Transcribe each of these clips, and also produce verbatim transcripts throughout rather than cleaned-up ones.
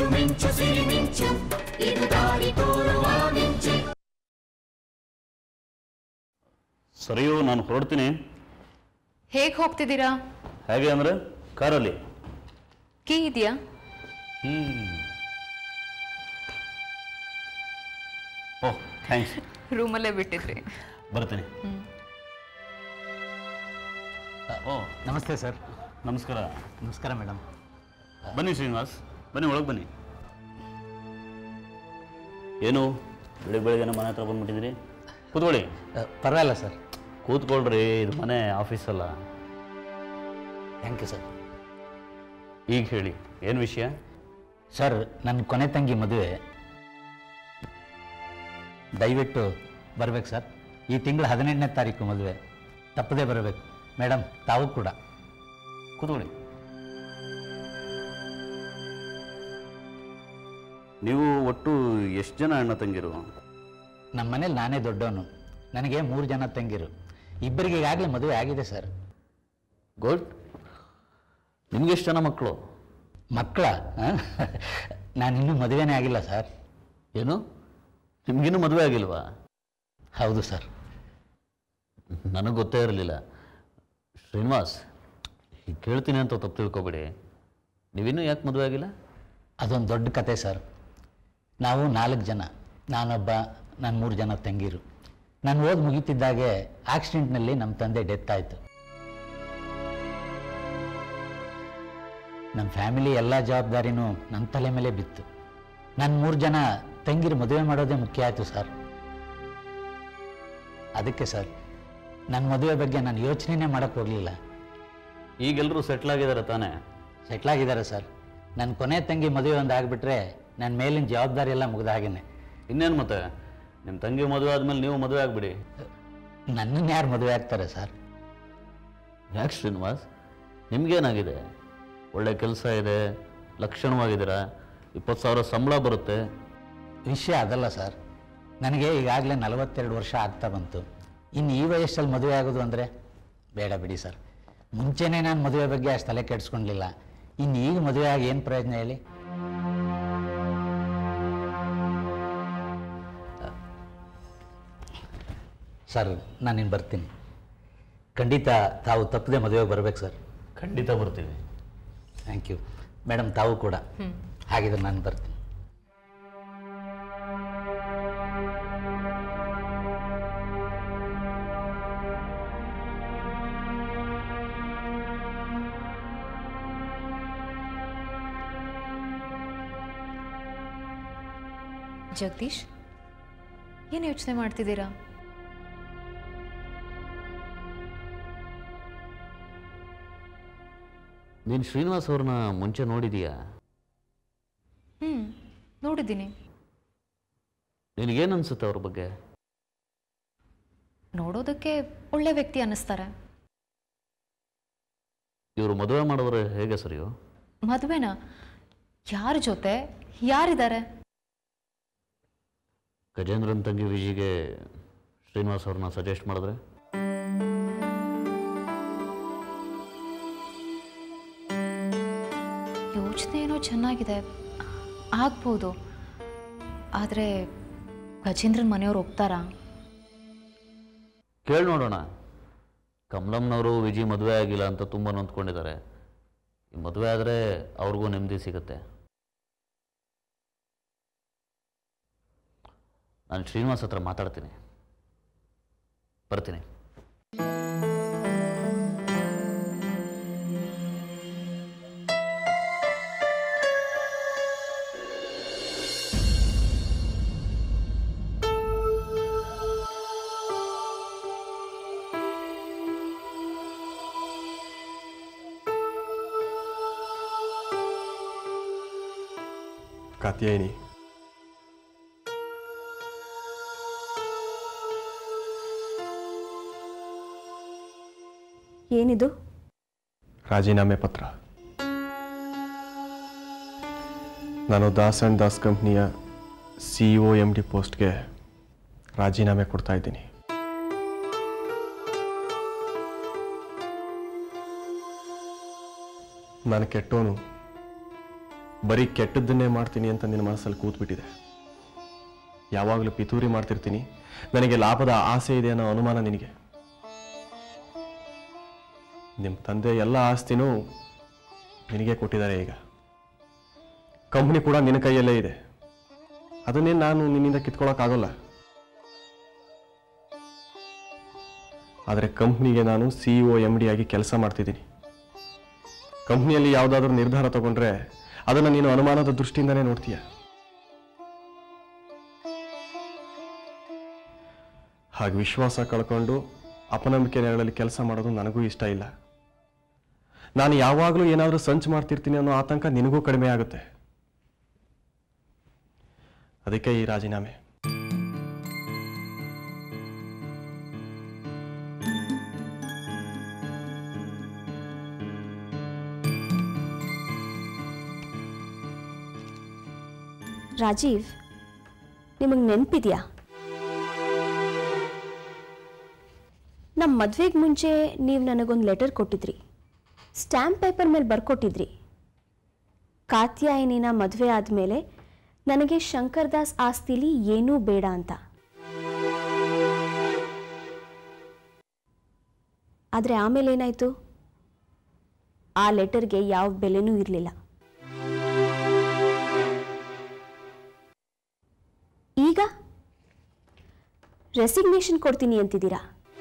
ಮಿಂಚು ಮಿಂಚು ಸಿರಿ ಮಿಂಚು ಇದು ದಾರಿ ತೋರುವ ಮಿಂಚು. ಸರಿಯೋ, ನಾನು ಹೊರಡ್ತೀನಿ. ಹೇಗೆ ಹೋಗ್ತಿದ್ದೀರಾ? ಹೇಗೆ ಅಂದರೆ ಕಾರಲ್ಲಿ. ಕೀ ಇದೆಯಾ? Hmm oh thanks. ರೂಮಲ್ಲೇ ಬಿಟ್ಟಿದ್ರಿ. ಬರ್ತೀನಿ. ಓ ನಮಸ್ತೆ ಸರ್. ನಮಸ್ಕಾರ. ನಮಸ್ಕಾರ ಮೇಡಮ್. ಬನ್ನಿ ಶ್ರೀನಿವಾಸ್, ಬನ್ನಿ ಒಳಗೆ ಬನ್ನಿ. ಏನು ಬೆಳಿಗ್ಗೆ ಬೆಳಿಗ್ಗೆ ಮನೆ ಹತ್ರ ಬಂದ್ಬಿಟ್ಟಿದ್ದೀರಿ? ಕೂತ್ಕೊಳ್ಳಿ. ಪರವಾಗಿಲ್ಲ ಸರ್. ಕೂತ್ಕೊಳ್ರಿ, ಇದು ಮನೆ ಆಫೀಸ್ ಅಲ್ಲ. Thank you sir. ಈಗ ಹೇಳಿ, ಏನು ವಿಷಯ? ಸರ್, ನನ್ನ ಕೊನೆ ತಂಗಿ ಮದುವೆ, ದಯವಿಟ್ಟು ಬರಬೇಕು ಸರ್. ಈ ತಿಂಗಳು ಹದಿನೆಂಟನೇ ತಾರೀಕು ಮದುವೆ, ತಪ್ಪದೇ ಬರಬೇಕು. ಮೇಡಮ್, ತಾವು ಕೂಡ ಕೂತ್ಕೊಳ್ಳಿ. ನೀವು ಒಟ್ಟು ಎಷ್ಟು ಜನ ಅಣ್ಣ ತಂಗಿರು? ನಮ್ಮ ಮನೇಲಿ ನಾನೇ ದೊಡ್ಡವನು. ನನಗೆ ಮೂರು ಜನ ತಂಗಿರು. ಇಬ್ಬರಿಗೆ ಈಗಾಗಲೇ ಮದುವೆ ಆಗಿದೆ ಸರ್. ಗುಡ್. ನಿಮ್ಗೆ ಎಷ್ಟು ಜನ ಮಕ್ಕಳು? ಮಕ್ಕಳ? ನಾನಿನ್ನೂ ಮದುವೆನೇ ಆಗಿಲ್ಲ ಸರ್. ಏನು, ನಿಮಗಿನ್ನೂ ಮದುವೆ ಆಗಿಲ್ವಾ? ಹೌದು ಸರ್. ನನಗೆ ಗೊತ್ತೇ ಇರಲಿಲ್ಲ. ಶ್ರೀನಿವಾಸ್, ಈಗ ಕೇಳ್ತೀನಿ ಅಂತ ತಪ್ಪು ತಿಳ್ಕೊಬೇಡಿ. ನೀವಿನ್ನೂ ಯಾಕೆ ಮದುವೆ ಆಗಿಲ್ಲ? ಅದೊಂದು ದೊಡ್ಡ ಕತೆ ಸರ್. ನಾವು ನಾಲ್ಕು ಜನ, ನಾನೊಬ್ಬ, ನನ್ನ ಮೂರು ಜನ ತಂಗಿರು. ನಾನು ಓದಿ ಮುಗಿತಿದ್ದಾಗೆ ಆಕ್ಸಿಡೆಂಟ್ನಲ್ಲಿ ನಮ್ಮ ತಂದೆ ಡೆತ್ ಆಯಿತು. ನಮ್ಮ ಫ್ಯಾಮಿಲಿ ಎಲ್ಲ ಜವಾಬ್ದಾರಿನೂ ನನ್ನ ತಲೆ ಮೇಲೆ ಬಿತ್ತು. ನನ್ನ ಮೂರು ಜನ ತಂಗಿರು ಮದುವೆ ಮಾಡೋದೇ ಮುಖ್ಯ ಆಯಿತು ಸರ್. ಅದಕ್ಕೆ ಸರ್, ನನ್ನ ಮದುವೆ ಬಗ್ಗೆ ನಾನು ಯೋಚನೆನೇ ಮಾಡೋಕ್ಕೆ ಹೋಗಲಿಲ್ಲ. ಈಗೆಲ್ಲರೂ ಸೆಟ್ಲ್ ಆಗಿದ್ದಾರೆ ತಾನೇ? ಸೆಟ್ಲಾಗಿದ್ದಾರೆ ಸರ್. ನನ್ನ ಕೊನೆ ತಂಗಿ ಮದುವೆ ಒಂದು ಆಗಿಬಿಟ್ರೆ ನನ್ನ ಮೇಲಿನ ಜವಾಬ್ದಾರಿ ಎಲ್ಲ ಮುಗಿದ ಹಾಗೇನೆ. ಇನ್ನೇನು ಮತ್ತೆ, ನಿಮ್ಮ ತಂಗಿ ಮದುವೆ ಆದಮೇಲೆ ನೀವು ಮದುವೆ ಆಗಿಬಿಡಿ. ನನ್ನನ್ನು ಯಾರು ಮದುವೆ ಆಗ್ತಾರೆ ಸರ್? ಯಾಕೆ ಶ್ರೀನಿವಾಸ್, ನಿಮಗೇನಾಗಿದೆ? ಒಳ್ಳೆ ಕೆಲಸ ಇದೆ, ಲಕ್ಷಣವಾಗಿದ್ದೀರಾ, ಇಪ್ಪತ್ತು ಸಾವಿರ ಸಂಬಳ ಬರುತ್ತೆ. ವಿಷಯ ಅದಲ್ಲ ಸರ್. ನನಗೆ ಈಗಾಗಲೇ ನಲವತ್ತೆರಡು ವರ್ಷ ಆಗ್ತಾ ಬಂತು. ಇನ್ನು ಈ ವಯಸ್ಸಲ್ಲಿ ಮದುವೆ ಆಗೋದು ಅಂದರೆ ಬೇಡ ಬಿಡಿ ಸರ್. ಮುಂಚೆನೇ ನಾನು ಮದುವೆ ಬಗ್ಗೆ ಅಷ್ಟು ತಲೆ ಕೆಡಿಸ್ಕೊಂಡಿಲ್ಲ. ಇನ್ನು ಈಗ ಮದುವೆ ಆಗಿ ಏನು ಪ್ರಯೋಜನ ಹೇಳಿ? ಸರ್, ನಾನಿನ್ನು ಬರ್ತೀನಿ. ಖಂಡಿತ ತಾವು ತಪ್ಪದೆ ಮದುವೆಗೆ ಬರಬೇಕು ಸರ್. ಖಂಡಿತ ಬರ್ತೀವಿ. Thank you madam. ತಾವು ಕೂಡ. ಹಾಗಿದ್ರೆ ನಾನು ಬರ್ತೀನಿ. ಜಗದೀಶ್, ಏನು ಯೋಚನೆ ಮಾಡ್ತಿದ್ದೀರಾ? ನೀನು ಶ್ರೀನಿವಾಸ್ ಅವ್ರನ್ನ ಮುಂಚೆ ನೋಡಿದೀಯಾ? ಹ್ಞೂ, ನೋಡಿದ್ದೀನಿ. ನಿನಗೇನು ಅನಿಸುತ್ತೆ ಅವ್ರ ಬಗ್ಗೆ? ನೋಡೋದಕ್ಕೆ ಒಳ್ಳೆ ವ್ಯಕ್ತಿ ಅನ್ನಿಸ್ತಾರೆ. ಇವರು ಮದುವೆ ಮಾಡೋರು ಹೇಗೆ ಸರಿಯೋ? ಮದುವೆನಾ? ಯಾರ ಜೊತೆ, ಯಾರಿದ್ದಾರೆ? ಗಜೇಂದ್ರನ್ ತಂಗಿ ವಿಜಿಗೆ ಶ್ರೀನಿವಾಸ್ ಅವ್ರನ್ನ ಸಜೆಸ್ಟ್ ಮಾಡಿದ್ರೆ? ಯೋಚನೆ ಏನೋ ಚೆನ್ನಾಗಿದೆ, ಆಗ್ಬೋದು. ಆದರೆ ಗಜೇಂದ್ರನ್ ಮನೆಯವ್ರು ಒಪ್ತಾರಾ? ಕೇಳಿ ನೋಡೋಣ. ಕಮಲಮ್ಮನವರು ವಿಜಿ ಮದುವೆ ಆಗಿಲ್ಲ ಅಂತ ತುಂಬ ನೊಂದ್ಕೊಂಡಿದ್ದಾರೆ. ಈ ಮದುವೆ ಆದರೆ ಅವ್ರಿಗೂ ನೆಮ್ಮದಿ ಸಿಗುತ್ತೆ. ನಾನು ಶ್ರೀನಿವಾಸ್ ಹತ್ರ ಮಾತಾಡ್ತೀನಿ. ಬರ್ತೀನಿ. ಕಾತ್ಯಾಯಿನಿ, ಏನಿದು? ರಾಜೀನಾಮೆ ಪತ್ರ. ನಾನು ದಾಸ್ ಆ್ಯಂಡ್ ದಾಸ್ ಕಂಪ್ನಿಯ C E O M D ಪೋಸ್ಟ್ಗೆ ರಾಜೀನಾಮೆ ಕೊಡ್ತಾ ಇದ್ದೀನಿ. ನಾನು ಕೆಟ್ಟೋನು, ಬರೀ ಕೆಟ್ಟದ್ದನ್ನೇ ಮಾಡ್ತೀನಿ ಅಂತ ನಿನ್ನ ಮನಸ್ಸಲ್ಲಿ ಕೂತ್ಬಿಟ್ಟಿದೆ. ಯಾವಾಗಲೂ ಪಿತೂರಿ ಮಾಡ್ತಿರ್ತೀನಿ, ನನಗೆ ಲಾಭದ ಆಸೆ ಇದೆ ಅನ್ನೋ ಅನುಮಾನ ನಿನಗೆ. ನಿಮ್ಮ ತಂದೆ ಎಲ್ಲ ಆಸ್ತಿನೂ ನಿನಗೆ ಕೊಟ್ಟಿದ್ದಾರೆ. ಈಗ ಕಂಪ್ನಿ ಕೂಡ ನಿನ್ನ ಕೈಯಲ್ಲೇ ಇದೆ. ಅದನ್ನೇ ನಾನು ನಿನ್ನಿಂದ ಕಿತ್ಕೊಳ್ಳೋಕ್ಕಾಗಲ್ಲ. ಆದರೆ ಕಂಪ್ನಿಗೆ ನಾನು C E O M D ಆಗಿ ಕೆಲಸ ಮಾಡ್ತಿದ್ದೀನಿ. ಕಂಪ್ನಿಯಲ್ಲಿ ಯಾವುದಾದ್ರೂ ನಿರ್ಧಾರ ತಗೊಂಡ್ರೆ ಅದನ್ನು ನೀನು ಅನುಮಾನದ ದೃಷ್ಟಿಯಿಂದನೇ ನೋಡ್ತೀಯ. ಹಾಗೆ ವಿಶ್ವಾಸ ಕಳ್ಕೊಂಡು ಅಪನಂಬಿಕೆ ನೆರಳಲ್ಲಿ ಕೆಲಸ ಮಾಡೋದು ನನಗೂ ಇಷ್ಟ ಇಲ್ಲ. ನಾನು ಯಾವಾಗಲೂ ಏನಾದರೂ ಸಂಚು ಮಾಡ್ತಿರ್ತೀನಿ ಅನ್ನೋ ಆತಂಕ ನಿನಗೂ ಕಡಿಮೆ ಆಗುತ್ತೆ. ಅದಕ್ಕೆ ಈ ರಾಜೀನಾಮೆ. ರಾಜೀವ್, ನಿಮಗೆ ನೆನಪಿದೆಯಾ, ನಮ್ಮ ಮದುವೆಗೆ ಮುಂಚೆ ನೀವು ನನಗೊಂದು ಲೆಟರ್ ಕೊಟ್ಟಿದ್ರಿ. ಸ್ಟ್ಯಾಂಪ್ ಪೇಪರ್ ಮೇಲೆ ಬರ್ಕೊಟ್ಟಿದ್ರಿ, ಕಾತ್ಯಾಯಿನಿನ ಮದುವೆ ಆದಮೇಲೆ ನನಗೆ ಶಂಕರ್ ದಾಸ್ ಆಸ್ತಿಲಿ ಏನೂ ಬೇಡ ಅಂತ. ಆದರೆ ಆಮೇಲೆ ಏನಾಯಿತು? ಆ ಲೆಟರ್ಗೆ ಯಾವ ಬೆಲೆನೂ ಇರಲಿಲ್ಲ. ಈಗ ರೆಸಿಗ್ನೇಷನ್ ಕೊಡ್ತೀನಿ ಅಂತಿದ್ದೀರಾ.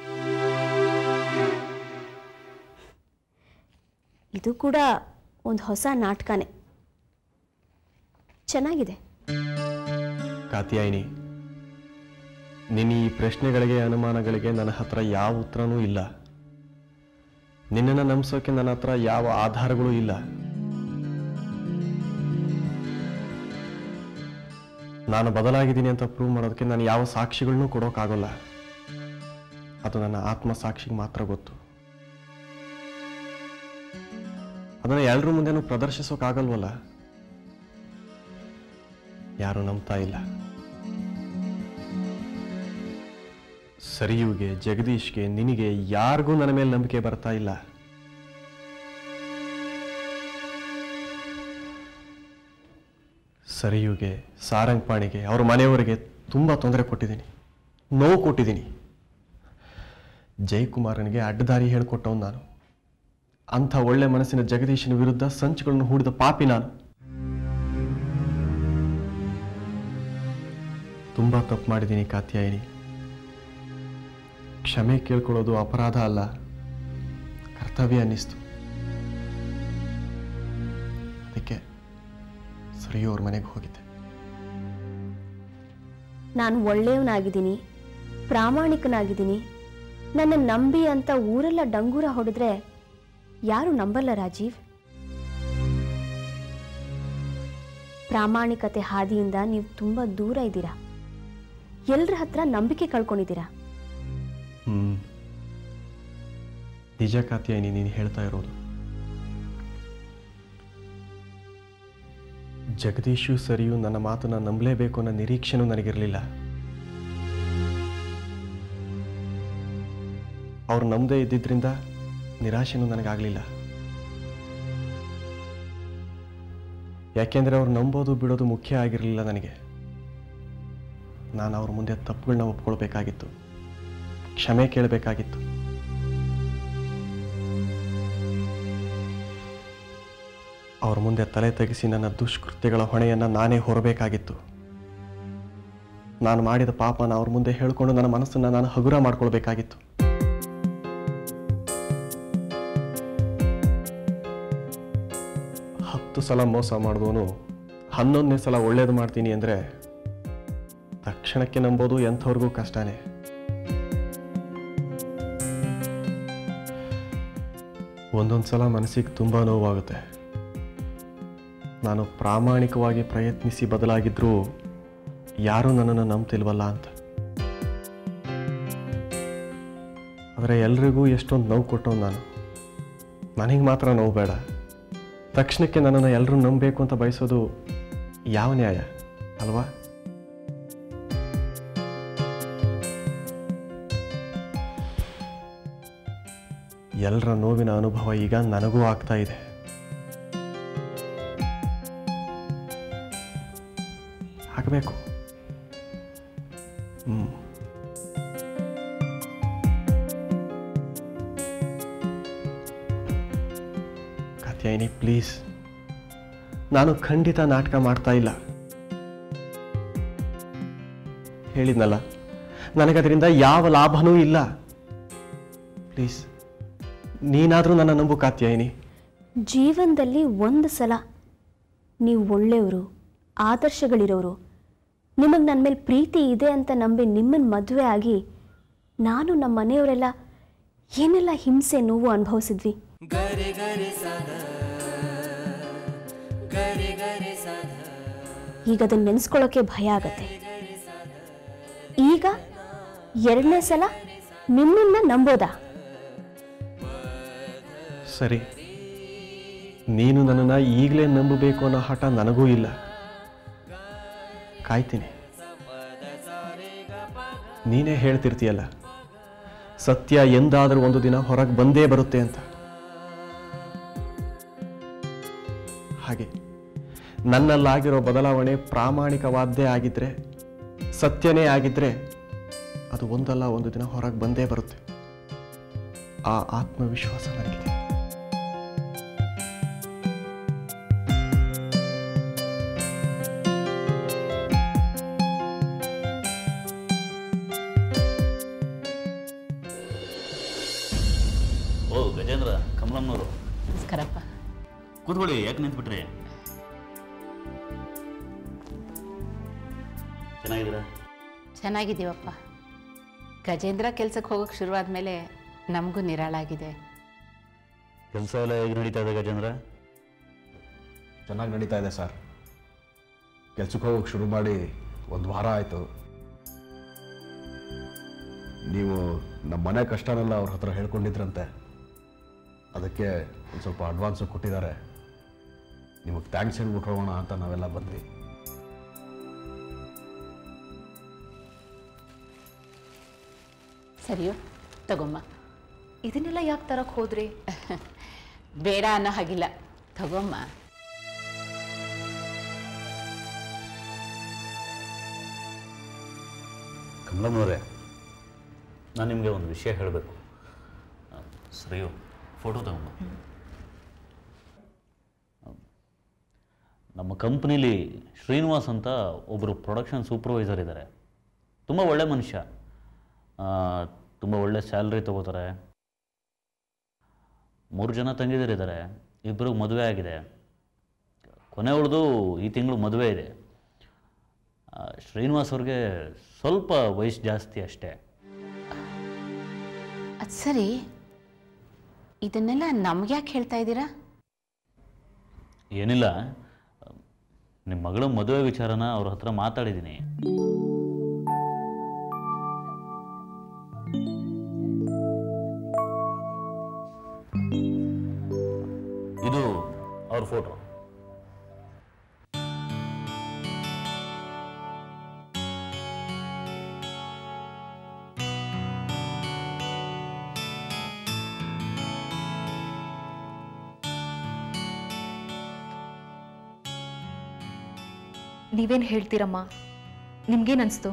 ಇದು ಕೂಡ ಒಂದು ಹೊಸ ನಾಟಕನೇ. ಚೆನ್ನಾಗಿದೆ. ಕಾತ್ಯಾಯಿನಿ, ನಿನ್ನ ಈ ಪ್ರಶ್ನೆಗಳಿಗೆ ಅನುಮಾನಗಳಿಗೆ ನನ್ನ ಹತ್ರ ಯಾವ ಉತ್ತರನೂ ಇಲ್ಲ. ನಿನ್ನನ್ನು ನಂಬಿಸೋಕೆ ನನ್ನ ಹತ್ರ ಯಾವ ಆಧಾರಗಳೂ ಇಲ್ಲ. ನಾನು ಬದಲಾಗಿದ್ದೀನಿ ಅಂತ ಪ್ರೂವ್ ಮಾಡೋದಕ್ಕೆ ನಾನು ಯಾವ ಸಾಕ್ಷಿಗಳನ್ನೂ ಕೊಡೋಕ್ಕಾಗಲ್ಲ. ಅದು ನನ್ನ ಆತ್ಮಸಾಕ್ಷಿಗೆ ಮಾತ್ರ ಗೊತ್ತು. ಅದನ್ನು ಎಲ್ಲರ ಮುಂದೆನೂ ಪ್ರದರ್ಶಿಸೋಕ್ಕಾಗಲ್ವಲ್ಲ. ಯಾರು ನಂಬ್ತಾ ಇಲ್ಲ. ಸರಿಯುಗೆ, ಜಗದೀಶ್ಗೆ, ನಿನಗೆ ಯಾರಿಗೂ ನನ್ನ ಮೇಲೆ ನಂಬಿಕೆ ಬರ್ತಾ ಇಲ್ಲ. ಸರಿಯುಗೆ, ಸಾರಂಗಪಾಣಿಗೆ, ಅವ್ರ ಮನೆಯವರಿಗೆ ತುಂಬ ತೊಂದರೆ ಕೊಟ್ಟಿದ್ದೀನಿ, ನೋವು ಕೊಟ್ಟಿದ್ದೀನಿ. ಜಯಕುಮಾರನಿಗೆ ಅಡ್ಡದಾರಿ ಹೇಳಿಕೊಟ್ಟವನು ನಾನು. ಅಂಥ ಒಳ್ಳೆ ಮನಸ್ಸಿನ ಜಗದೀಶನ ವಿರುದ್ಧ ಸಂಚುಗಳನ್ನು ಹೂಡಿದ ಪಾಪಿ ನಾನು. ತುಂಬ ತಪ್ಪು ಮಾಡಿದ್ದೀನಿ ಕಾತ್ಯಾಯಿನಿ. ಕ್ಷಮೆ ಕೇಳ್ಕೊಳ್ಳೋದು ಅಪರಾಧ ಅಲ್ಲ, ಕರ್ತವ್ಯ ಅನ್ನಿಸ್ತು. ಅದಕ್ಕೆ ಸರಿಯೋ ಅವ್ರ ಮನೆಗೆ ಹೋಗಿದ್ದೆ. ನಾನು ಒಳ್ಳೆಯವನಾಗಿದ್ದೀನಿ, ಪ್ರಾಮಾಣಿಕನಾಗಿದ್ದೀನಿ, ನನ್ನ ನಂಬಿ ಅಂತ ಊರೆಲ್ಲ ಡಂಗೂರ ಹೊಡೆದ್ರೆ ಯಾರು ನಂಬಲ್ಲ ರಾಜೀವ್. ಪ್ರಾಮಾಣಿಕತೆ ಹಾದಿಯಿಂದ ನೀವು ತುಂಬ ದೂರ ಇದ್ದೀರಾ. ಎಲ್ಲರ ಹತ್ರ ನಂಬಿಕೆ ಕಳ್ಕೊಂಡಿದ್ದೀರಾ. ಹ್ಮ್ ನಿಜ ಕಾತ್ಯಾಯಿನಿ ನೀನು ಹೇಳ್ತಾ ಇರೋದು. ಜಗದೀಶು ಸರಿಯು ನನ್ನ ಮಾತನ್ನ ನಂಬಲೇಬೇಕು ಅನ್ನೋ ನಿರೀಕ್ಷೆನೂ ನನಗಿರಲಿಲ್ಲ. ಅವ್ರು ನಂಬದೇ ಇದ್ದಿದ್ರಿಂದ ನಿರಾಶೆನೂ ನನಗಾಗಲಿಲ್ಲ. ಯಾಕೆಂದರೆ ಅವ್ರು ನಂಬೋದು ಬಿಡೋದು ಮುಖ್ಯ ಆಗಿರಲಿಲ್ಲ ನನಗೆ. ನಾನು ಅವ್ರ ಮುಂದೆ ತಪ್ಪುಗಳನ್ನ ಒಪ್ಕೊಳ್ಬೇಕಾಗಿತ್ತು, ಕ್ಷಮೆ ಕೇಳಬೇಕಾಗಿತ್ತು. ಅವ್ರ ಮುಂದೆ ತಲೆ ತೆಗೆಸಿ ನನ್ನ ದುಷ್ಕೃತ್ಯಗಳ ಹೊಣೆಯನ್ನು ನಾನೇ ಹೊರಬೇಕಾಗಿತ್ತು. ನಾನು ಮಾಡಿದ ಪಾಪನ ಅವ್ರ ಮುಂದೆ ಹೇಳಿಕೊಂಡು ನನ್ನ ಮನಸ್ಸನ್ನು ನಾನು ಹಗುರ ಮಾಡ್ಕೊಳ್ಬೇಕಾಗಿತ್ತು. ಹತ್ತು ಸಲ ಮೋಸ ಮಾಡಿದವನು ಹನ್ನೊಂದನೇ ಸಲ ಒಳ್ಳೇದು ಮಾಡ್ತೀನಿ ಅಂದರೆ ತಕ್ಷಣಕ್ಕೆ ನಂಬೋದು ಎಂಥವ್ರಿಗೂ ಕಷ್ಟನೇ. ಒಂದೊಂದು ಸಲ ಮನಸ್ಸಿಗೆ ತುಂಬ ನೋವಾಗುತ್ತೆ. ನಾನು ಪ್ರಾಮಾಣಿಕವಾಗಿ ಪ್ರಯತ್ನಿಸಿ ಬದಲಾಗಿದ್ರೂ ಯಾರೂ ನನ್ನನ್ನು ನಂಬ್ತಿಲ್ವಲ್ಲ ಅಂತ. ಆದರೆ ಎಲ್ರಿಗೂ ಎಷ್ಟೊಂದು ನೋವು ಕೊಟ್ಟವ್ ನಾನು. ನನಗೆ ಮಾತ್ರ ನೋವು ಬೇಡ. ತಕ್ಷಣಕ್ಕೆ ನನ್ನನ್ನು ಎಲ್ಲರೂ ನಂಬಬೇಕು ಅಂತ ಬಯಸೋದು ಯಾವ ನ್ಯಾಯ ಅಲ್ವಾ? ಎಲ್ಲರ ನೋವಿನ ಅನುಭವ ಈಗ ನನಗೂ ಆಗ್ತಾ ಇದೆ. ಆಗಬೇಕು. ಹ್ಞೂ ಕಾತ್ಯಾಯಿನಿ, ಪ್ಲೀಸ್, ನಾನು ಖಂಡಿತ ನಾಟಕ ಮಾಡ್ತಾ ಇಲ್ಲ. ಹೇಳಿದ್ನಲ್ಲ, ನನಗದರಿಂದ ಯಾವ ಲಾಭನೂ ಇಲ್ಲ. ಪ್ಲೀಸ್, ನೀನಾದರೂ ನನ್ನ ನಂಬು ಕಾತ್ಯಾಯಿನಿ. ಜೀವನದಲ್ಲಿ ಒಂದು ಸಲ ನೀವು ಒಳ್ಳೆಯವರು, ಆದರ್ಶಗಳಿರೋರು, ನಿಮಗೆ ನನ್ನ ಮೇಲೆ ಪ್ರೀತಿ ಇದೆ ಅಂತ ನಂಬಿ ನಿಮ್ಮನ್ನು ಮದುವೆ ಆಗಿ ನಾನು ನಮ್ಮ ಮನೆಯವರೆಲ್ಲ ಏನೆಲ್ಲ ಹಿಂಸೆ ನೋವು ಅನುಭವಿಸಿದ್ವಿ. ಈಗ ಅದನ್ನು ನೆನೆಸ್ಕೊಳ್ಳೋಕೆ ಭಯ ಆಗತ್ತೆ. ಈಗ ಎರಡನೇ ಸಲ ನಿಮ್ಮನ್ನ ನಂಬೋದಾ? ಸರಿ, ನೀನು ನನ್ನನ್ನು ಈಗಲೇ ನಂಬಬೇಕು ಅನ್ನೋ ಹಠ ನನಗೂ ಇಲ್ಲ. ಕಾಯ್ತೀನಿ. ನೀನೇ ಹೇಳ್ತಿರ್ತೀಯಲ್ಲ, ಸತ್ಯ ಎಂದಾದರೂ ಒಂದು ದಿನ ಹೊರಗೆ ಬಂದೇ ಬರುತ್ತೆ ಅಂತ. ಹಾಗೆ ನನ್ನಲ್ಲಾಗಿರೋ ಬದಲಾವಣೆ ಪ್ರಾಮಾಣಿಕವಾದ್ದೇ ಆಗಿದ್ರೆ, ಸತ್ಯನೇ ಆಗಿದ್ರೆ, ಅದು ಒಂದಲ್ಲ ಒಂದು ದಿನ ಹೊರಗೆ ಬಂದೇ ಬರುತ್ತೆ. ಆ ಆತ್ಮವಿಶ್ವಾಸ ನನಗಿದೆ. ಓ ಗಜೇಂದ್ರ, ಕಮಲಮ್ಮನವರು. ನಮಸ್ಕಾರಪ್ಪ. ಕೂತ್ಕೊಳ್ಳಿ, ಯಾಕೆ ನಿಂತ್ಬಿಟ್ರಿ? ಚೆನ್ನಾಗಿದ್ದೀರಾ? ಚೆನ್ನಾಗಿದ್ದೀವಪ್ಪ. ಗಜೇಂದ್ರ ಕೆಲ್ಸಕ್ಕೆ ಹೋಗೋಕ್ಕೆ ಶುರುವಾದ ಮೇಲೆ ನಮಗೂ ನಿರಾಳಾಗಿದೆ. ಕೆಲಸ ಎಲ್ಲ ಹೇಗೆ ನಡೀತಾ ಇದೆ ಗಜೇಂದ್ರ? ಚೆನ್ನಾಗಿ ನಡೀತಾ ಇದೆ ಸರ್. ಕೆಲ್ಸಕ್ಕೆ ಹೋಗೋಕೆ ಶುರು ಮಾಡಿ ಒಂದು ವಾರ ಆಯಿತು. ನೀವು ನಮ್ಮ ಮನೆ ಕಷ್ಟನೆಲ್ಲ ಅವ್ರ ಹತ್ರ ಹೇಳ್ಕೊಂಡಿದ್ರಂತೆ, ಅದಕ್ಕೆ ಒಂದು ಸ್ವಲ್ಪ ಅಡ್ವಾನ್ಸು ಕೊಟ್ಟಿದ್ದಾರೆ. ನಿಮಗೆ ಥ್ಯಾಂಕ್ಸ್ ಹೇಳ್ಬಿಟ್ಟು ಹೋಗೋಣ ಅಂತ ನಾವೆಲ್ಲ ಬಂದ್ವಿ. ಸರಿಯೋ, ತಗೊಮ್ಮ. ಇದನ್ನೆಲ್ಲ ಯಾಕೆ ತರಕ್ಕೆ ಹೋದ್ರಿ? ಬೇಡ ಅನ್ನೋ ಹಾಗಿಲ್ಲ, ತಗೊಮ್ಮ. ಕಮಲಮ್ಮನವರೇ, ನಾನು ನಿಮಗೆ ಒಂದು ವಿಷಯ ಹೇಳಬೇಕು. ಸರಿಯೋ, ಫೋಟೋ ತಗೊಂಡು. ನಮ್ಮ ಕಂಪ್ನೀಲಿ ಶ್ರೀನಿವಾಸ್ ಅಂತ ಒಬ್ಬರು ಪ್ರೊಡಕ್ಷನ್ ಸೂಪರ್ವೈಸರ್ ಇದ್ದಾರೆ. ತುಂಬ ಒಳ್ಳೆ ಮನುಷ್ಯ, ತುಂಬ ಒಳ್ಳೆ ಸ್ಯಾಲ್ರಿ ತೊಗೋತಾರೆ. ಮೂರು ಜನ ತಂಗಿದರಿದ್ದಾರೆ, ಇಬ್ಬರಿಗೆ ಮದುವೆ ಆಗಿದೆ. ಕೊನೆ ಉಳಿದು ಈ ತಿಂಗಳು ಮದುವೆ ಇದೆ. ಶ್ರೀನಿವಾಸ್ ಅವ್ರಿಗೆ ಸ್ವಲ್ಪ ವಯಸ್ಸು ಜಾಸ್ತಿ ಅಷ್ಟೇ. ಅದು ಸರಿ, ಇದನ್ನೆಲ್ಲ ನಮ್ಗೆ ಯಾಕೆ ಹೇಳ್ತಾ ಇದ್ದೀರಾ? ಏನಿಲ್ಲ, ನಿಮ್ಮ ಮಗಳ ಮದುವೆ ವಿಚಾರನ ಅವ್ರ ಹತ್ರ ಮಾತಾಡಿದ್ದೀನಿ. ಇದು ಅವ್ರ ಫೋಟೋ. ನೀವೇನು ಹೇಳ್ತೀರಮ್ಮ? ನಿಮ್ಗೇನು ಅನಿಸ್ತು?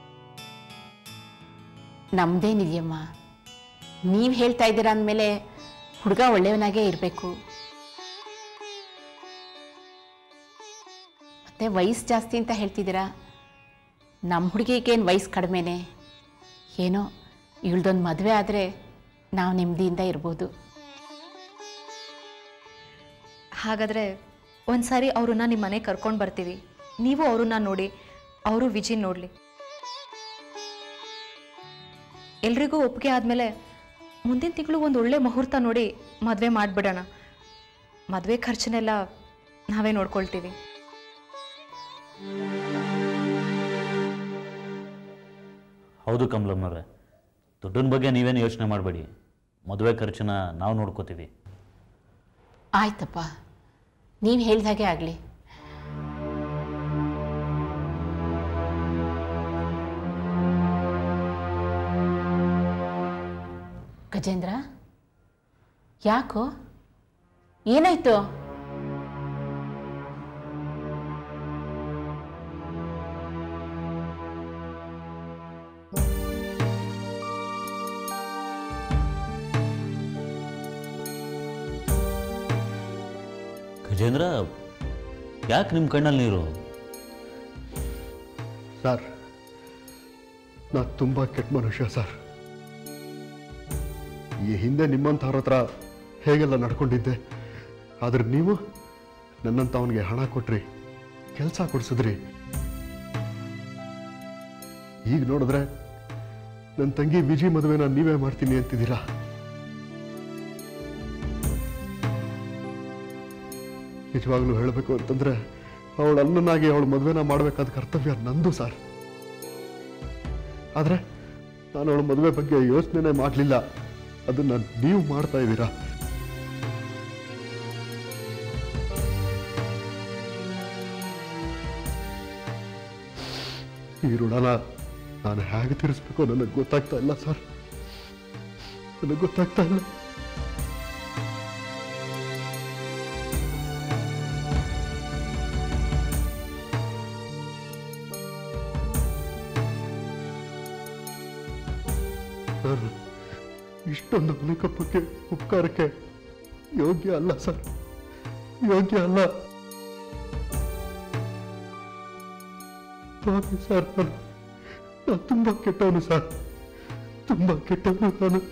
ನಮ್ದೇನಿದೆಯಮ್ಮ, ನೀವು ಹೇಳ್ತಾ ಇದ್ದೀರಾ ಅಂದಮೇಲೆ ಹುಡುಗ ಒಳ್ಳೆಯವನಾಗೇ ಇರಬೇಕು. ಮತ್ತೆ ವಯಸ್ಸು ಜಾಸ್ತಿ ಅಂತ ಹೇಳ್ತಿದ್ದೀರಾ. ನಮ್ಮ ಹುಡುಗಿಗೇನು ವಯಸ್ಸು ಕಡಿಮೆನೇ. ಏನೋ ಇವಳ್ದೊಂದು ಮದುವೆ ಆದರೆ ನಾವು ನೆಮ್ಮದಿಯಿಂದ ಇರ್ಬೋದು. ಹಾಗಾದರೆ ಒಂದು ಸಾರಿ ಅವ್ರನ್ನ ನಿಮ್ಮ ಮನೆಗೆ ಕರ್ಕೊಂಡು ಬರ್ತೀವಿ. ನೀವು ಅವ್ರನ್ನ ನೋಡಿ, ಅವರು ವಿಜಿನ್ ನೋಡಲಿ. ಎಲ್ರಿಗೂ ಒಪ್ಪಿಗೆ ಆದಮೇಲೆ ಮುಂದಿನ ತಿಂಗಳು ಒಂದು ಒಳ್ಳೆ ಮುಹೂರ್ತ ನೋಡಿ ಮದುವೆ ಮಾಡಿಬಿಡೋಣ. ಮದುವೆ ಖರ್ಚನ್ನೆಲ್ಲ ನಾವೇ ನೋಡ್ಕೊಳ್ತೀವಿ. ಹೌದು ಕಮಲಮ್ಮನವ್ರೆ, ದುಡ್ಡಿನ ಬಗ್ಗೆ ನೀವೇನು ಯೋಚನೆ ಮಾಡಬೇಡಿ. ಮದುವೆ ಖರ್ಚನ್ನ ನಾವು ನೋಡ್ಕೋತೀವಿ. ಆಯ್ತಪ್ಪ, ನೀವು ಹೇಳಿದಾಗೆ ಆಗಲಿ. ಗಜೇಂದ್ರ, ಯಾಕೋ, ಏನಾಯ್ತು? ಗಜೇಂದ್ರ, ಯಾಕೆ ನಿಮ್ಮ ಕಣ್ಣಲ್ಲಿ ನೀರು? ಸರ್, ನಾ ತುಂಬ ಕೆಟ್ಟ ಮನುಷ್ಯ ಸರ್. ಈ ಹಿಂದೆ ನಿಮ್ಮಂಥವ್ರ ಹತ್ರ ಹೇಗೆಲ್ಲ ನಡ್ಕೊಂಡಿದ್ದೆ, ಆದ್ರೆ ನೀವು ನನ್ನಂತ ಅವನಿಗೆ ಹಣ ಕೊಟ್ರಿ, ಕೆಲಸ ಕೊಡಿಸಿದ್ರಿ. ಈಗ ನೋಡಿದ್ರೆ ನನ್ನ ತಂಗಿ ವಿಜಿ ಮದುವೆನ ನೀವೇ ಮಾಡ್ತೀನಿ ಅಂತಿದ್ದೀರಾ. ನಿಜವಾಗ್ಲೂ ಹೇಳಬೇಕು ಅಂತಂದ್ರೆ ಅವಳ ಅಣ್ಣನಾಗಿ ಅವಳ ಮದುವೆನ ಮಾಡಬೇಕಾದ ಕರ್ತವ್ಯ ನಂದು ಸರ್. ಆದರೆ ನಾನು ಅವಳ ಮದುವೆ ಬಗ್ಗೆ ಯೋಚನೆ ಮಾಡಲಿಲ್ಲ, ಅದನ್ನ ನೀವು ಮಾಡ್ತಾ ಇದ್ದೀರಾ. ಈ ಋಣನ ನಾನು ಹೇಗೆ ತೀರಿಸ್ಬೇಕು ನನಗೆ ಗೊತ್ತಾಗ್ತಾ ಇಲ್ಲ ಸರ್, ನನಗೆ ಗೊತ್ತಾಗ್ತಾ ಇಲ್ಲ. ನಾನು ಇಷ್ಟೊಂದು ಅನುಕಂಪಕ್ಕೆ ಉಪಕಾರಕ್ಕೆ ಯೋಗ್ಯ ಅಲ್ಲ ಸರ್, ಯೋಗ್ಯ ಅಲ್ಲ. ಸರ್, ನಾನು ನಾನು ತುಂಬ ಕೆಟ್ಟವನು ಸರ್, ತುಂಬ ಕೆಟ್ಟವನು ನಾನು.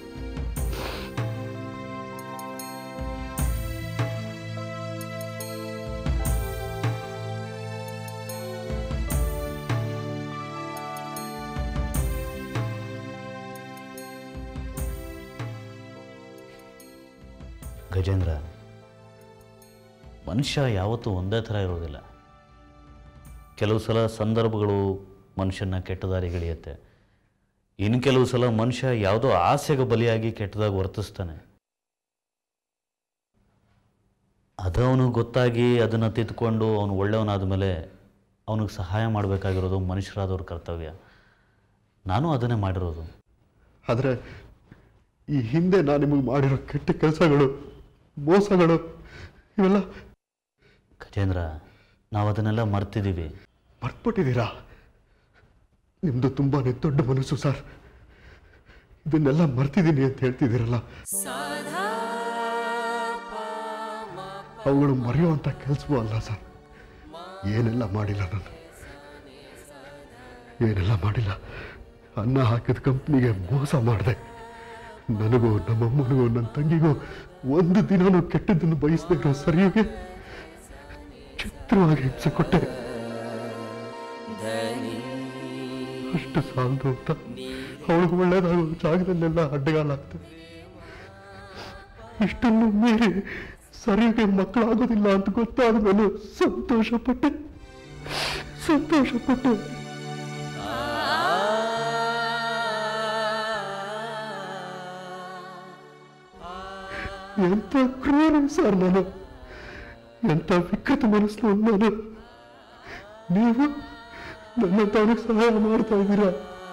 ಗಜೇಂದ್ರ, ಮನುಷ್ಯ ಯಾವತ್ತೂ ಒಂದೇ ಥರ ಇರೋದಿಲ್ಲ. ಕೆಲವು ಸಲ ಸಂದರ್ಭಗಳು ಮನುಷ್ಯನ ಕೆಟ್ಟ ದಾರಿಗಿಳಿಯುತ್ತೆ. ಇನ್ನು ಕೆಲವು ಸಲ ಮನುಷ್ಯ ಯಾವುದೋ ಆಸೆಗೆ ಬಲಿಯಾಗಿ ಕೆಟ್ಟದಾಗಿ ವರ್ತಿಸ್ತಾನೆ. ಅದು ಅವನಿಗೆ ಗೊತ್ತಾಗಿ ಅದನ್ನು ತಿದ್ದುಕೊಂಡು ಅವನು ಒಳ್ಳೆಯವನಾದ ಮೇಲೆ ಅವನಿಗೆ ಸಹಾಯ ಮಾಡಬೇಕಾಗಿರೋದು ಮನುಷ್ಯರಾದವ್ರ ಕರ್ತವ್ಯ. ನಾನು ಅದನ್ನೇ ಮಾಡಿರೋದು. ಆದರೆ ಈ ಹಿಂದೆ ನಾನು ನಿಮಗೆ ಮಾಡಿರೋ ಕೆಟ್ಟ ಕೆಲಸಗಳು, ಮೋಸಗಳು, ಇವೆಲ್ಲ ಗಜೇಂದ್ರ, ನಾವು ಅದನ್ನೆಲ್ಲ ಮರ್ತಿದ್ದೀವಿ. ಮರ್ತ್ಬಿಟ್ಟಿದ್ದೀರಾ? ನಿಮ್ಮದು ತುಂಬಾ ದೊಡ್ಡ ಮನಸ್ಸು ಸರ್. ಇದನ್ನೆಲ್ಲ ಮರ್ತಿದ್ದೀನಿ ಅಂತ ಹೇಳ್ತಿದ್ದೀರಲ್ಲ, ಅವುಗಳು ಮರೆಯುವಂಥ ಕೆಲಸವೂ ಅಲ್ಲ ಸರ್. ಏನೆಲ್ಲ ಮಾಡಿಲ್ಲ ನಾನು, ಏನೆಲ್ಲ ಮಾಡಿಲ್ಲ. ಅನ್ನ ಹಾಕಿದ ಕಂಪ್ನಿಗೆ ಮೋಸ ಮಾಡಿದೆ. ನನಗೂ ನಮ್ಮಮ್ಮನಿಗೂ ನನ್ನ ತಂಗಿಗೂ ಒಂದು ದಿನನೂ ಕೆಟ್ಟದ್ದನ್ನು ಬಯಸದೆ ಸರಿಯಾಗಿ ಚಿತ್ರವಾಗಿ ಹಿಂಸೆ ಕೊಟ್ಟೆ. ಅಷ್ಟು ಸಾಲದು ಅಂತ ಅವಳಿಗೆ ಒಳ್ಳೇದಾಗೋ ಜಾಗದಲ್ಲೆಲ್ಲ ಅಡ್ಡಗಾಲಾಗ್ತದೆ. ಇಷ್ಟನ್ನು ಮೀರಿ ಸರಿಯಾಗಿ ಮಕ್ಕಳಾಗೋದಿಲ್ಲ ಅಂತ ಗೊತ್ತಾದ ಮೇಲೆ ಸಂತೋಷಪಟ್ಟೆ ಸಂತೋಷಪಟ್ಟೆ ಎಂತ ಕ್ರೂರ ಸರ್ ನಾನು, ಎಂತ ವಿಕೃತ ಮನಸ್ಸು ನಾನು. ನೀವು ನನ್ನ ತಾನಿಗೆ ಸಹಾಯ ಮಾಡ್ತಾ ಇದ್ದೀರಾ.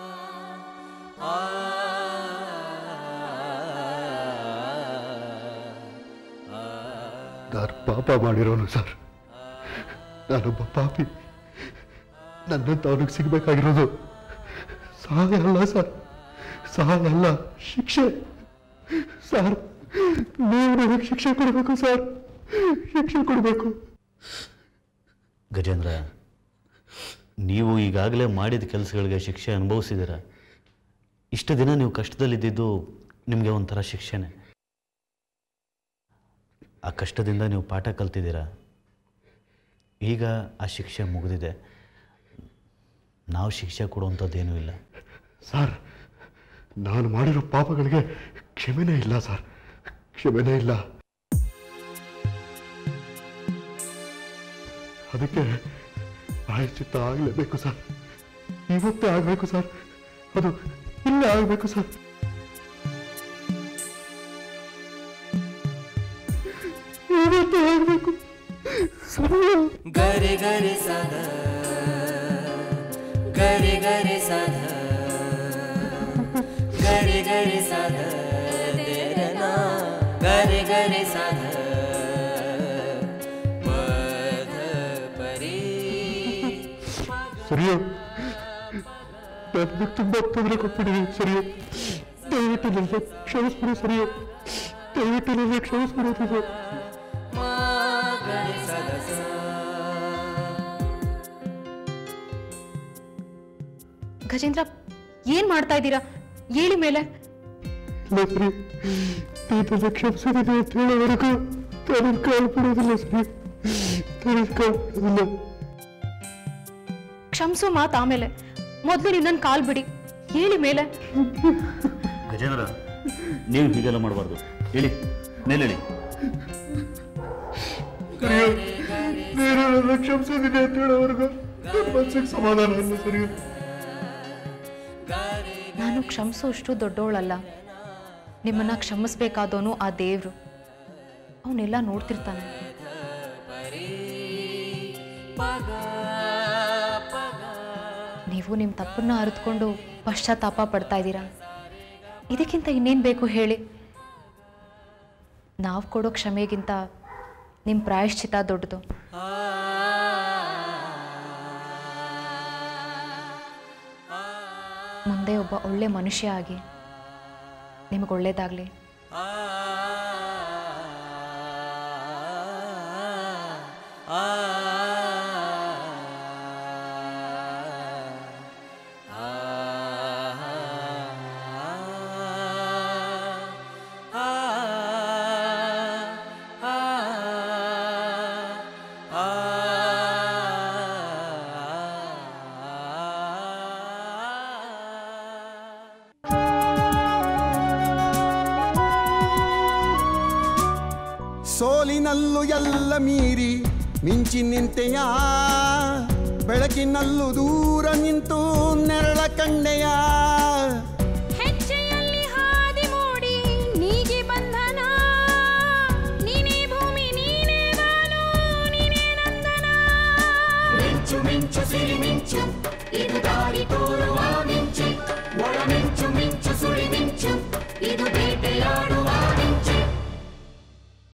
ನಾನು ಪಾಪ ಮಾಡಿರೋನು ಸರ್, ನಾನೊಬ್ಬ ಪಾಪಿ. ನನ್ನಂತ ಅವನಿಗೆ ಸಿಗ್ಬೇಕಾಗಿರೋದು ಸಹಾಯ ಅಲ್ಲ ಸರ್, ಸಹಾಯ ಅಲ್ಲ, ಶಿಕ್ಷೆ. ಸರ್, ನೀವು ನನಗೆ ಶಿಕ್ಷೆ ಕೊಡಬೇಕು ಸರ್, ಶಿಕ್ಷೆ ಕೊಡಬೇಕು. ಗಜೇಂದ್ರ, ನೀವು ಈಗಾಗಲೇ ಮಾಡಿದ ಕೆಲಸಗಳಿಗೆ ಶಿಕ್ಷೆ ಅನುಭವಿಸಿದ್ದೀರ. ಇಷ್ಟು ದಿನ ನೀವು ಕಷ್ಟದಲ್ಲಿದ್ದಿದ್ದು ನಿಮಗೆ ಒಂಥರ ಶಿಕ್ಷೆನೇ. ಆ ಕಷ್ಟದಿಂದ ನೀವು ಪಾಠ ಕಲ್ತಿದ್ದೀರ. ಈಗ ಆ ಶಿಕ್ಷೆ ಮುಗಿದಿದೆ. ನಾವು ಶಿಕ್ಷೆ ಕೊಡುವಂಥದ್ದೇನೂ ಇಲ್ಲ. ಸರ್, ನಾನು ಮಾಡಿರೋ ಪಾಪಗಳಿಗೆ ಕ್ಷಮೆನೇ ಇಲ್ಲ ಸರ್, ಕ್ಷಮೆನೇ ಇಲ್ಲ. ಅದಕ್ಕೆ ಪ್ರಾಯಶ್ಚಿತ್ತ ಆಗಲೇಬೇಕು ಸರ್, ಇವತ್ತೇ ಆಗಬೇಕು ಸರ್, ಅದು ಇಲ್ಲೇ ಆಗಬೇಕು ಸರ್. ಇವತ್ತೇ ಆಗಬೇಕು. ಗರೆ ಗರೆ ಸದ ಗರೆ ಗರೆ ಸದ ಗರೆ ಗರೆ ಸದ ದೇರನಾ ಗರೆ ಗರೆ ಸದ ಪದ ಪರಿ. ಸರಿಯೋ, ನನಗೆ ತುಂಬ ತೊಂದರೆ ಕೊಟ್ಬಿಟ್ಟಿದ್ದೀನಿ. ಸರಿಯೋ, ದಯವಿಟ್ಟು ನನ್ನ ಕ್ಷಮಿಸ್ಬಿಡು. ಸರಿಯೋ, ದಯವಿಟ್ಟು ನನ್ನ ಕ್ಷಮಿಸ್ಬಿಡು. ಮಾ ಗರೆ ಸದ ಗಜೇಂದ್ರ ಏನ್ ಮಾಡ್ತಾ ಇದ್ದೀರಾ? ಹೇಳಿ ಮೇಲೆ. ಕ್ಷಮಿಸೋದಿಲ್ಲ ಅಂತ ಹೇಳೋವರೆಗೂ ತನ್ನ ಕಾಲು ಬಿಡೋದಿಲ್ಲ ಶ್ರೀ, ತನ್ನ ಕಾಲು ಬಿಡೋದಿಲ್ಲ. ಕ್ಷಮಿಸೋ ಮಾತು ಆಮೇಲೆ, ಮೊದಲು ನಿನ್ನನ್ನು ಕಾಲ್ ಬಿಡಿ. ಹೇಳಿ ಮೇಲೆ. ಗಜೇಂದ್ರ, ನೀವು ಹೀಗೆಲ್ಲ ಮಾಡಬಾರ್ದು. ಹೇಳಿ ಮೇಲೆ ಹೇಳಿ. ನೀನು ಕ್ಷಮಿಸೋದಿಲ್ಲ ಅಂತ ಹೇಳೋವರೆಗೂ ನನ್ನ ಮನಸ್ಸಿಗೆ ಸಮಾಧಾನ ಇಲ್ಲ ಸರಿ. ನಾನು ಕ್ಷಮಿಸೋಷ್ಟು ದೊಡ್ಡವಳಲ್ಲ. ನಿಮ್ಮನ್ನ ಕ್ಷಮಿಸ್ಬೇಕಾದವನು ಆ ದೇವ್ರು. ಅವನೆಲ್ಲ ನೋಡ್ತಿರ್ತಾನೆ. ನೀವು ನಿಮ್ಮ ತಪ್ಪನ್ನ ಅರಿತುಕೊಂಡು ಪಶ್ಚಾತ್ತಾಪ ಪಡ್ತಾ ಇದ್ದೀರಾ. ಇದಕ್ಕಿಂತ ಇನ್ನೇನು ಬೇಕು ಹೇಳಿ? ನಾವು ಕೊಡೋ ಕ್ಷಮೆಗಿಂತ ನಿಮ್ಮ ಪ್ರಾಯಶ್ಚಿತ ದೊಡ್ಡದು. ಮುಂದೆ ಒಬ್ಬ ಒಳ್ಳೆ ಮನುಷ್ಯ ಆಗಿ ನಿಮಗೆ ಒಳ್ಳೇದಾಗಲಿ. ಸೋಲಿನಲ್ಲೂ ಎಲ್ಲ ಮೀರಿ ಮಿಂಚಿ ನಿಂತೆಯ, ಬೆಳಕಿನಲ್ಲೂ ದೂರ ನಿಂತು ನೆರ